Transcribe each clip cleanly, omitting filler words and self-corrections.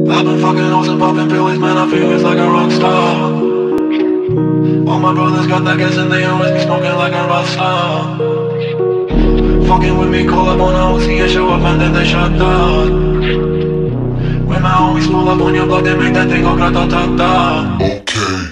I've been fucking hoes and popping pills, man, I feel it's like a rock star. All my brothers got that gas and they always be smoking like a Rockstar. Fucking with me, call up on a OC and show up and then they shut down. When my homies pull up on your block, they make that thing go grata-ta-ta. Okay.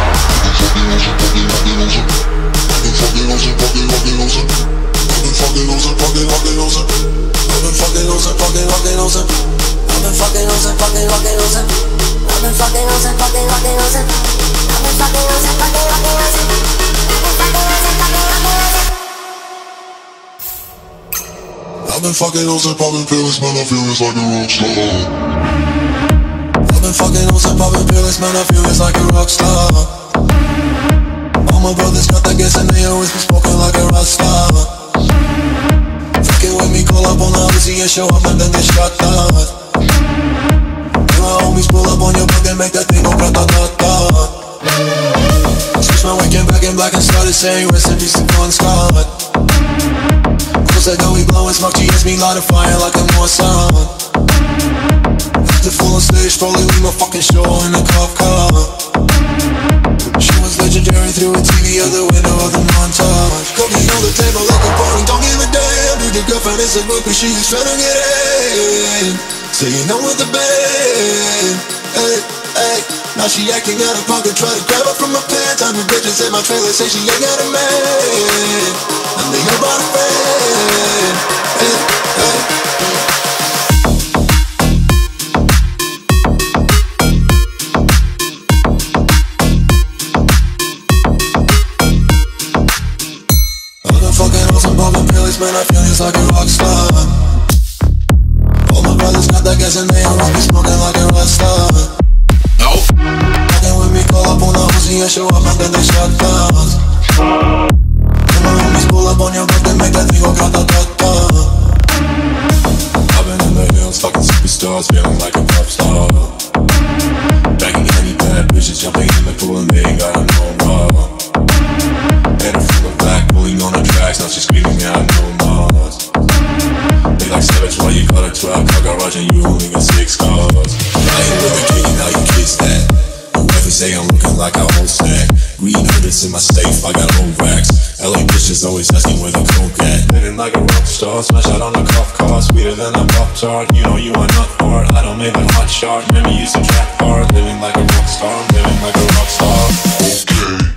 I've been fucking hoes and popping pills, man, I feel it's like a rockstar. I've been fucking hoes and popping pills, man, I feel it's like a rockstar. All my brothers got that gas and they always be smoking like a rockstar. Fucking with me, call up on the Uzi and show up and then they shut down. When my homies pull up on your block, they make that thing go grata-ta-ta. Switch my weekend back in black and started saying rest in peace to Bon Scott. Said that we blowin' smoke, GS me light a fire like a Mossad. After full on stage, probably leave my fucking show in a cop car. She was legendary through a TV out the window of the montage. Cookie on the table like a party, don't give a damn. Dude, your girlfriend is a groupie, she is tryna get in. Say you know with the band. Hey, hey. Now she acting out of pocket, try to grab her from my pants. I'm the bitches in my trailer, say she ain't got a man. And they about a friend. Hey, hey. I've been fucking hoes and popping pills, man, I feel it's like a rockstar. All my brothers got that gas and they always be smoking like a rockstar. Fucking with me, call up on the Uzi and show up and then they shut down. When my homies pull up on your block, they make that thing go grata-ta-ta. I've been in the hills, fucking superstars, feeling like a pop star. Banging any bad bitches, jumping in the pool and they ain't got no more. And her full of black, pulling on the tracks, now she's screaming out no more. They like savage, why you got a 12 car garage and you only got 6 cars. I ain't with a king, now you kiss that. Whoever say I'm looking like a whole stack. Green hundreds in my safe, I got old racks. LA bitches always asking where the coke at. Living like a rock star, smash out on the cop car. Sweeter than a Pop-Tart, you know you are not hard. I don't make a hot shot, never use a track hard. Living like a rock star, living like a rock star. Okay.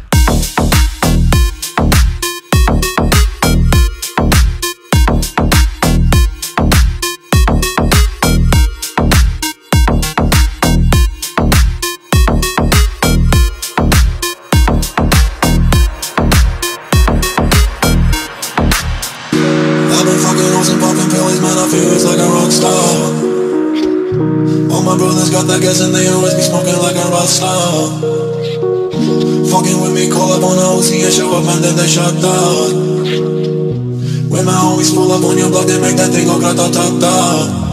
All my brothers got that gas and they always be smoking like a Rockstar. Fucking with me, call up on the OC and show up and then they shut down. When my homies pull up on your block, they make that thing go grata-ta-ta.